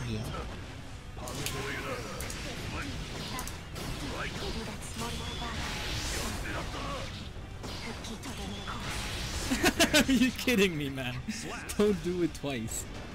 you. Are you kidding me, man? Don't do it twice.